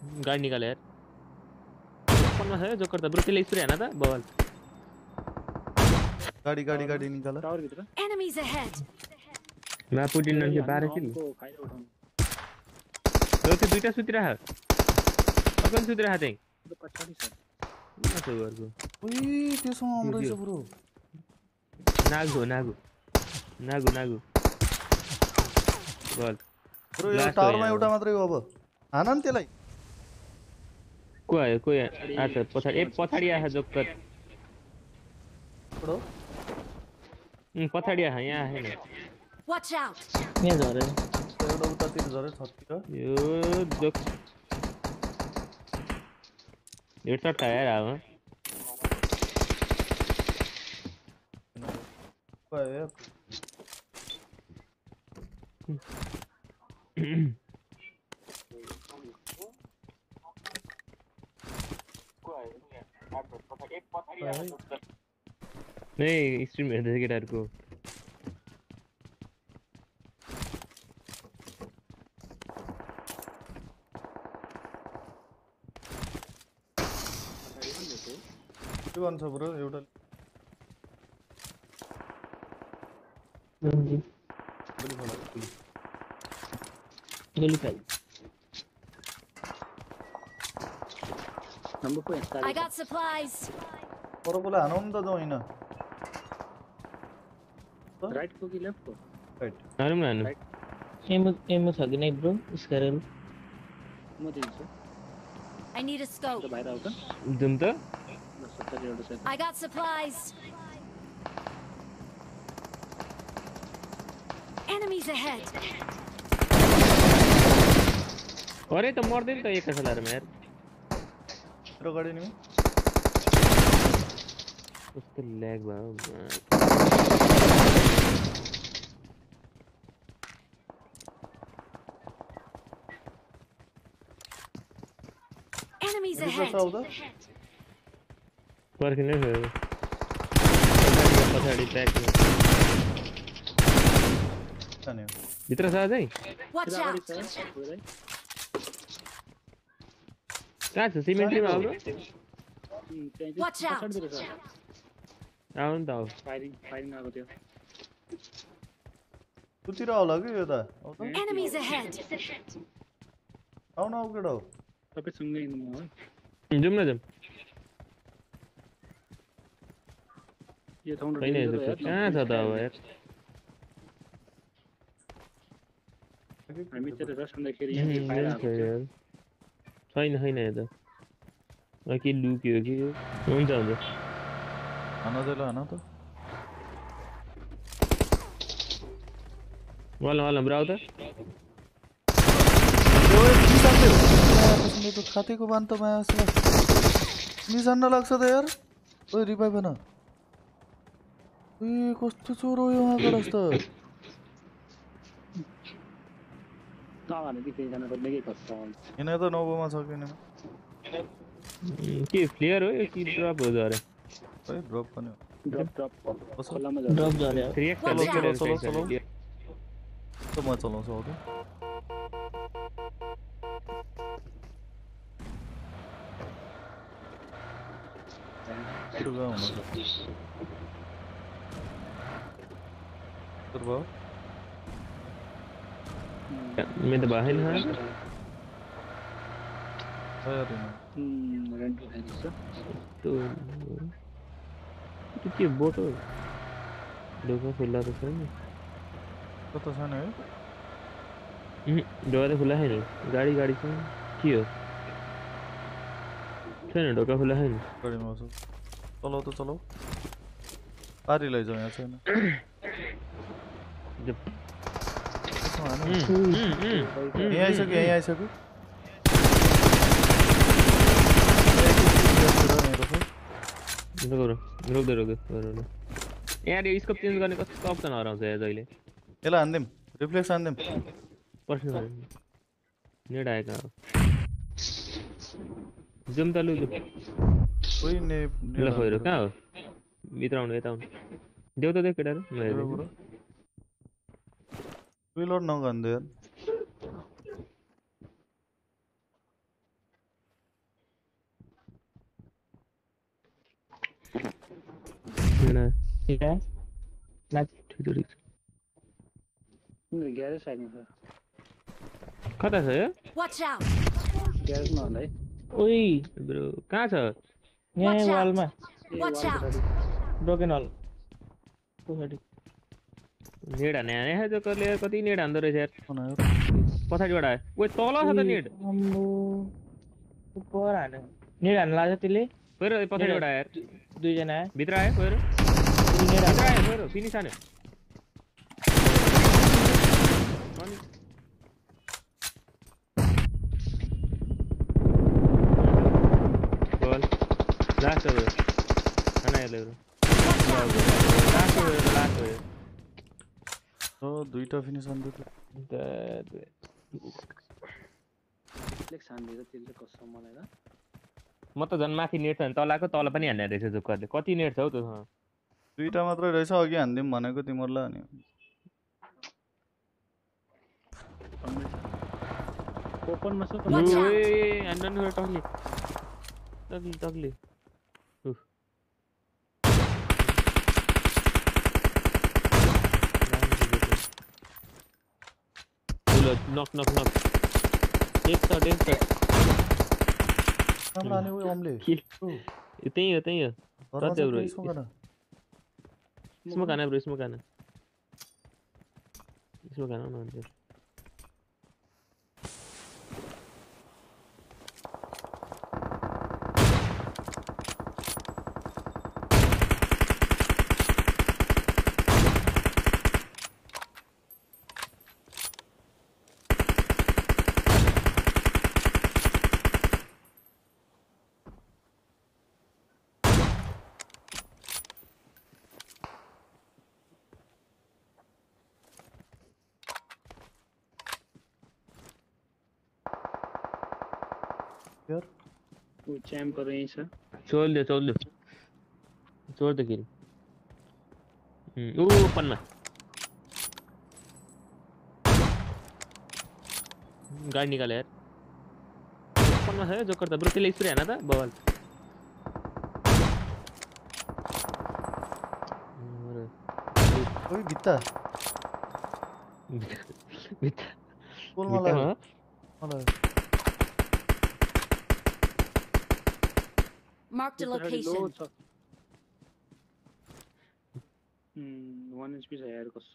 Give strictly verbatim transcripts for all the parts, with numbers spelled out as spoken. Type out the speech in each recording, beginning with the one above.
गाडी निकाल यार ओपन में है जोकर त ब्रो त्यसले स्प्रे हैन त बबल गाडी गाडी गाडी निकाल टावर भित्र Enemies ahead. मैं पुटिन नके बाह्र किल को फाइल उठाउनु त्यो त्यो दुईटा सुतिरा अपन सुतिरा चाहिँ त्यो पछाडी छ माथि गर्को ओइ त्यसमा आउँदैछ ब्रो नागु नागु नागु नागु बल ब्रो यो टावरमा एउटा मात्रै हो अब हान न त्यसलाई को आयो को आछ पछाडी एक पछाडी आछ जोकर ब्रो उम पछाडी आछ यहाँ हैन Watch out. यहाँ झरे एउटा उतातिर झरे छतिर यो जोक हेडशॉट खाया यार अब पाए नहीं स्ट्रीम हेर्दै थिए केटाहरुको के भन्छ ब्रो एउटा गोली गोली फाइल नम्बर को यता I got supplies. परकोले हानौ नि त जाउ हैन राइट को कि लेफ्ट को राइट हानौं न हानौं एमो एमो छ कि नै ब्रो स्कारल म दिन्छु I need a scope. त बाहिर आउ त जुम त सत्तरी एउटा छ I got supplies. Enemies ahead. अरे त मर्दै नि त एक कसलार यार मेरो गाडी नि कस्तो ल्याग भयो Enemies ahead. पर्खिनै भयो पछाडी ट्र्याक जाने भित्र छ अझै Watch out. कहाँ छ सिमेन्टमा आउनु Watch out. आउनु त आउ फायरिङ फायरिङ आको थियो कुतिर होला के यो त Enemies ahead. आउन आउ केडा हो सबै सँगै हिँड्नु है जुम न जुम यो ठाउँ छैन यो त कहाँ छ त अब यार हामी चाहिँ रस भन्दाखेरि यहाँ फायर आको थियो छैन छैन यो त के लुक्यो कि हुन्छ हुन्छ हान देला हान त वाला वाला ब्राउ त यो के साथै हो तो खातेको बान त माया छ निसान लाग्छ त यार ओइ रिभाइभ न ए कस्तो चोर हो यहाँ गरस् त तावाले के केही जना गर्ने के कष्ट हैन त नौबोमा छ किन के प्लेयर हो यो कि ड्रप हो जरे ओइ ड्रप पनि ड्रप ड्रप खोलामा ड्रप झरे थ्री एक्स चलो चलो चलो चलो त म चलाउँछु ओके सुगा हुन सक्छ भयो मैं तो बाहर ना तयार हम्म रेंट खाइदिन्छ तो तो के बोट हो ढोका खुला तो छैन कता छैन है ढोका त खुला छैन गाडी गाडी छ के हो छैन ढोका खुला छैन गाडीमा छ चलाउ त चलाउ पारी लैजाऊ यहाँ छैन यही आइसक्यो यही आइसक्यो रोक्दै रोक्दै यार यो स्कोप चेन्ज गर्ने कस्तो अप्सन हराउँछ यार जहिले यसलाई हान्दिम रिफ्लेक्स हान्दिम पर्छ नेट आएका जुम त लु कोही ने ल खोइरो कहाँ हो भित्र आउनु यता आउनु देऊ त देऊ केटाहरु म हेर्छु रिलोड नगर्नु यार नेडा क्या ना ठिटो ठिक उनीहरू ग्यारेज साइडमा छ कता छ यो Watch out! ग्यारेजमा होला है ओइ ब्रो कहाँ छ यहाँ Watch out! वालमा ए Watch वाल out! पछाडि ब्रोकन हल पछाडि नेड हाने हाने है जोकरले यार कति नेड हान्दो रहेछ यार कुन आयो पछाडिबाट आयो ओइ तल छ त नेड अम्बो ऊपर हाने नेड हान्न लाग्छ त्यसले गएर पछाडिबाट आयो यार दुईजना आयो भित्र आयो गएर नेड भित्र आयो गएर फिनिस हान्यो अनि बोल लास्ट हो खाना हेर्दै ब्रो लास्ट हो लास्ट हो हो दुईटा फिनिस अन्त फ्लेक्स हान्दिएर त्यसले कसो मलाई र म त झन् माथि नेट छ भने तलाको तल पनि हान्ने रहेछ जोकरले कति नेट छ हौ त्योसँग दुईटा मात्रै रहेछ अघि हान्दिम भनेको तिमीहरूलाई अनि ओपनमा छ Watch out! ए हान्न न टक्ली टक्ली टक्ली उफ नक नक नक एक शॉट एक शॉट राम्रो हाने उयो अम्ले किल त्यही हो त्यही हो घरमा सत्य ब्रो चाहिँ यसो गर इसमा खाना ब्रो इसमा खाना इसमा खाना न अन्त यार ऊ च्याम्पहरू यहीँ छ छोड दे छोड दे छोड दे किल ओ ओपनमा गाडी निकाले यार ओपनमा छ जोकर त ब्रो त्यसले स्प्रे हाना त बवाल ओइ भित्ता भित्र बोलमा लाग्यो भित्तामा मलाई Marked a पछाडि लो location. छ वान एचपी छ यार कस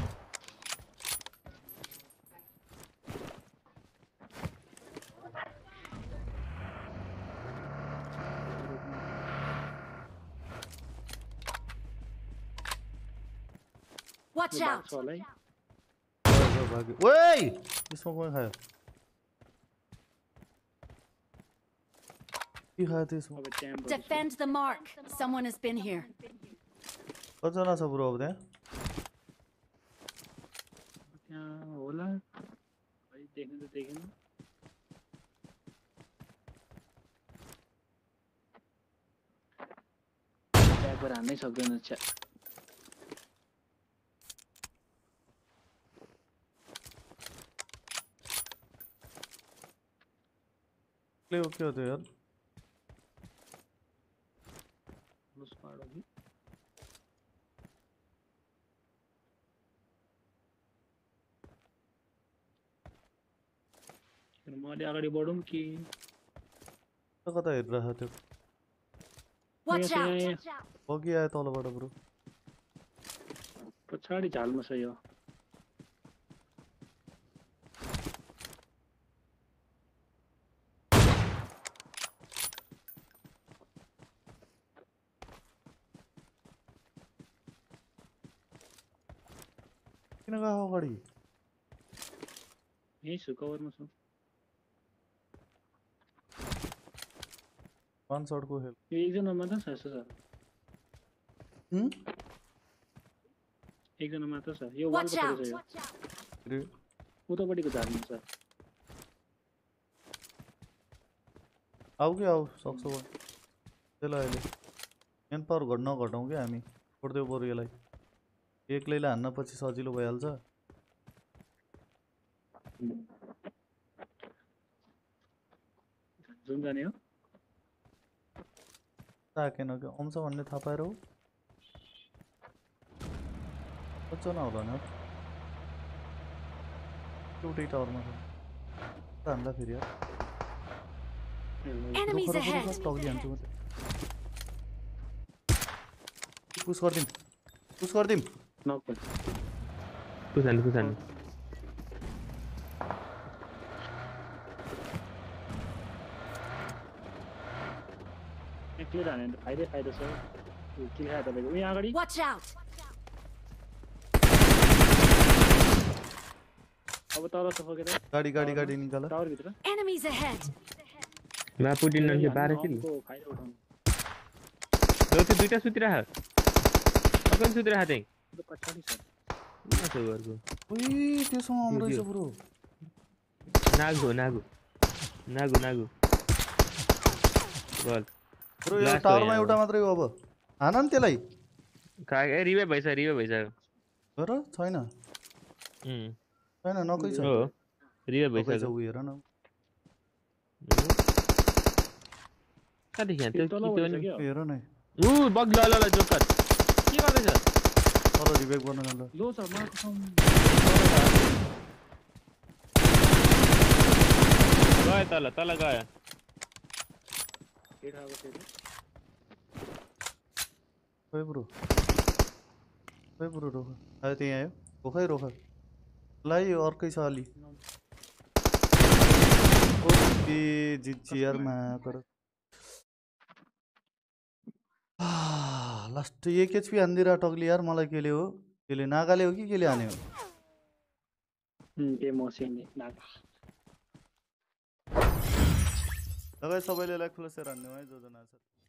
Watch out! छ होला है गयो भाग्यो ओइ यसमा कोही खायो के खायो त्यसमा अब champ Defend the mark. Someone has been here. कतिजना छ ब्रो अब त्यहाँ त्यहाँ होला खै देख्नु त देखेन ट्यागबाट हान्नै सक्दैन च्या के हो के हो त्यो यार स्क्वाड हो कि म अलि अगाडि बढौँ कि कता हेरिरहेको त्यो Watch यहाँ out! यहाँ अघि आयो तलबाट ब्रो पछाडि झालमा छ यो किन गयो अगाडि यहीँ छु कभरमा छु वान शटको हेल्प यो एकजना मात्र छ जस्तो छ एकजना मात्र छ यो वाल Watch पछाडि out! छ यो उतापट्टिको झारमा छ आऊ कि आऊ सक्छौ त्यसलाई अहिले मेन पावर घट नघटाउँ क्या हामी छोडिदेऊ बरु यसलाई एक्लैलाई हान्न पछि सजिलो भइहाल्छ जुन जाने हो ताकेन क्या आउँछ भन्ने थाहा पाएर हो बच्चन होला न एउटै टावरमा छ हामीलाई फेरि यार Enemies रोख रोख ahead. रोख टग्ली हान्छु म पुस गर्दिम पुस गर्दिम नक कुसान कुसान क्लियर हाने फाइदै फाइदा छ के खायो तपाईको उही अगाडि Watch out. अब तल छ फकेर गाडी गाडी गाडी निकाल टावर भित्र Enemies ahead. मा पुटिन नके बाह्र किल को फाइदा उठाउनु दो त्यो दुईटा सुतिरा ह अपन सुतिरा चाहिँ त्यो पछाडी छ माथि घरको ओइ त्यसमा आउँ रहेछ ब्रो नागु नागु नागु नागु बल ब्रो यो टावरमा एउटा मात्रै हो अब हान नि त्यसलाई का ए रिभाइभ भइसक्यो रिभाइभ भइसक्यो हेर छैन उम् छैन नकै छ हो रिभाइभ नकै छ भइसक्यो उ हेर न कति ख्यान त्यो तल त्यो भइसक्यो नि क्या हेर न उ बग ल ल ल जोकर के गर्दैछ तल रिभाइभ गर्न जान्दा लो छ मार्क सम गयो तल तल गयो के खाएको फेरि खोइ ब्रो खोइ ब्रो रोख आयो त्यही आयो रोखै रोख लाई अर्कै छ अलि ओके जित्छि यार माकर लास्ट एक एचपी हान्दिरा टग्ली यार मलाई केले हो केले नागाले हो कि केले हाने हो हम के मसिन नागा लगाइ सबैले लाइक फलो शेयर हान्नु है जो जना छ